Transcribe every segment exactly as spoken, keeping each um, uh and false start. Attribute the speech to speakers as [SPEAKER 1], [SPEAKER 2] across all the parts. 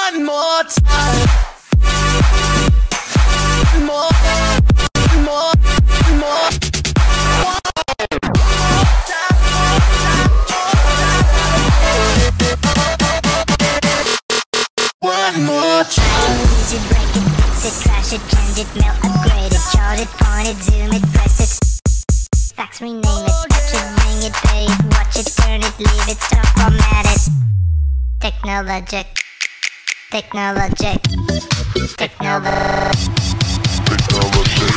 [SPEAKER 1] One more time. More, more, more. One more time.
[SPEAKER 2] Easy, break it, fix it, crash it, change it, melt, upgrade it, chart it, point it, zoom it, press it, fax, rename it, touch it, bring it, pay it, watch it, turn it, leave it, stop, format it. Technologic, technologic, technologic, technologic, technologic,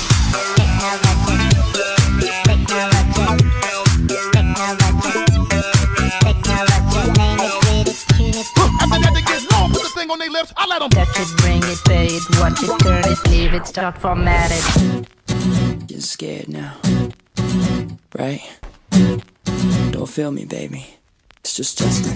[SPEAKER 2] technologic, name it, read it, tune it.
[SPEAKER 3] I think that they get long, put the thing on their lips, I let them
[SPEAKER 4] touch it, bring it, pay it, watch it, turn it, leave it, start, format it.
[SPEAKER 5] Getting scared now, right? Don't feel me, baby. It's just Justin.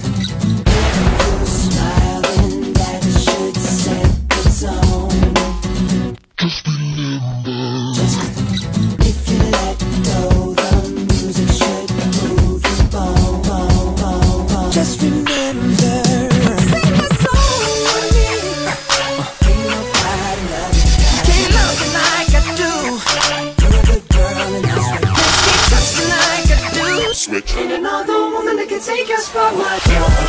[SPEAKER 5] Smiling, that should set the tone. Just remember, Justin, if you let go, the music should move your bone, bone, bone, bone. Just remember, sing my song with me. Ain't nobody love you, can't love you like I do. You're a good girl and that's what makes me trust you like I do. Switch. Ain't another woman that can take your spot, my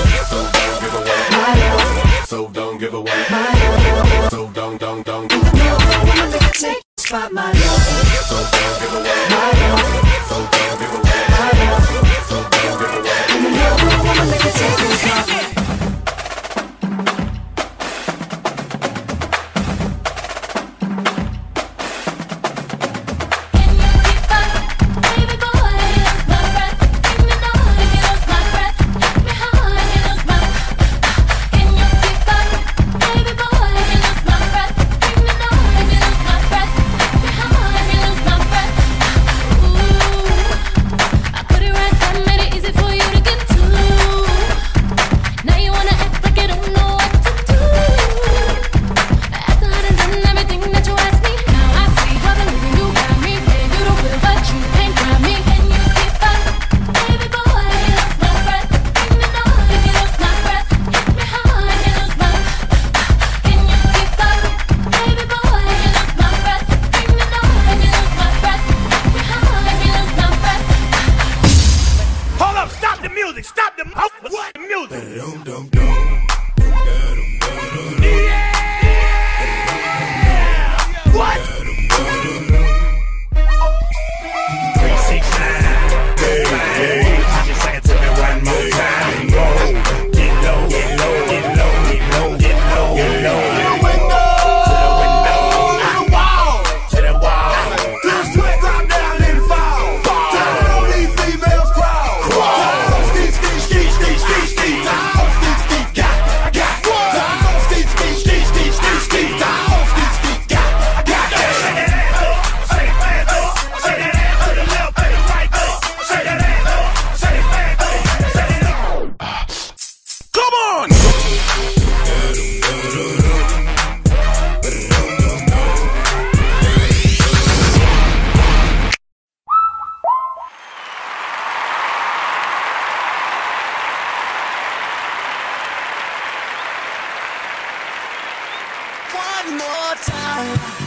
[SPEAKER 6] So don't give away my love. So don't give away my love. So don't, don't, don't give away.
[SPEAKER 5] another woman that can take your spot, my love.
[SPEAKER 6] So don't give away
[SPEAKER 5] My love.
[SPEAKER 6] So don't give away
[SPEAKER 5] My love.
[SPEAKER 6] So don't give away.
[SPEAKER 5] And another woman that can take your spot.
[SPEAKER 3] Stop the what music?
[SPEAKER 6] Dum dum dum.
[SPEAKER 3] What? Three six nine. Just sing it to me one more time. Whoa. Get low, get low, get low, get low, get low, get low. To the window, to the wall, to the wall. This sweat drop down and fall. Fall. Down on these females crawl. Crawl. Ski, ski, ski, ski, ski, ski. Down, ski, ski, got, got. Down, ski, ski, ski, ski, ski, ski. Down, ski, ski, got, got. Say that ass up, say that ass up, say that ass to the left, to the right up. Say that ass up, say that ass up, say that ass up. Come on!
[SPEAKER 1] One more time.